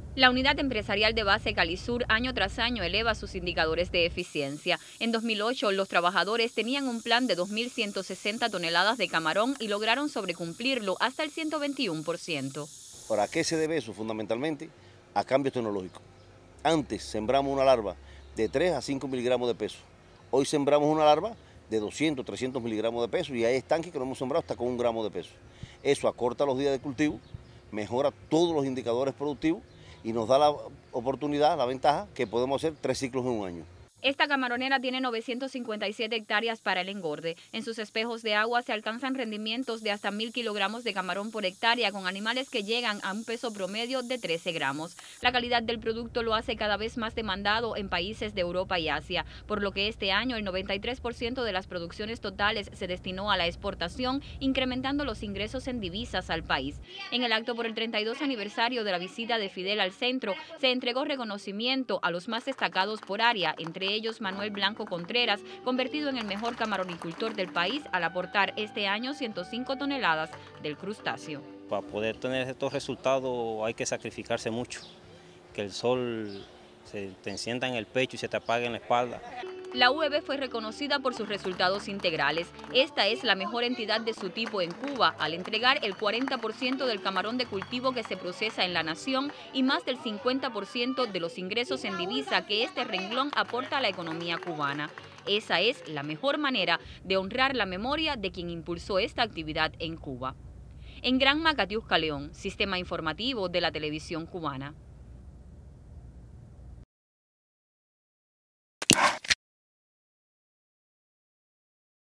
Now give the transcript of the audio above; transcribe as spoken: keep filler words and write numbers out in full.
La unidad empresarial de base Calisur año tras año eleva sus indicadores de eficiencia. En dos mil ocho, los trabajadores tenían un plan de dos mil ciento sesenta toneladas de camarón y lograron sobrecumplirlo hasta el ciento veintiuno por ciento. ¿Para qué se debe eso? Fundamentalmente a cambios tecnológicos. Antes sembramos una larva de tres a cinco miligramos de peso. Hoy sembramos una larva de doscientos, trescientos miligramos de peso y hay estanques que lo hemos sembrado hasta con un gramo de peso. Eso acorta los días de cultivo, mejora todos los indicadores productivos y nos da la oportunidad, la ventaja, que podemos hacer tres ciclos en un año. Esta camaronera tiene novecientas cincuenta y siete hectáreas para el engorde. En sus espejos de agua se alcanzan rendimientos de hasta mil kilogramos de camarón por hectárea con animales que llegan a un peso promedio de trece gramos. La calidad del producto lo hace cada vez más demandado en países de Europa y Asia, por lo que este año el noventa y tres por ciento de las producciones totales se destinó a la exportación, incrementando los ingresos en divisas al país. En el acto por el treinta y dos aniversario de la visita de Fidel al centro, se entregó reconocimiento a los más destacados por área, entre ellos Manuel Blanco Contreras, convertido en el mejor camaronicultor del país al aportar este año ciento cinco toneladas del crustáceo. Para poder tener estos resultados hay que sacrificarse mucho, que el sol se te encienda en el pecho y se te apague en la espalda. La U E B fue reconocida por sus resultados integrales. Esta es la mejor entidad de su tipo en Cuba, al entregar el cuarenta por ciento del camarón de cultivo que se procesa en la nación y más del cincuenta por ciento de los ingresos en divisa que este renglón aporta a la economía cubana. Esa es la mejor manera de honrar la memoria de quien impulsó esta actividad en Cuba. En Granma, Catiusca León, Sistema Informativo de la Televisión Cubana.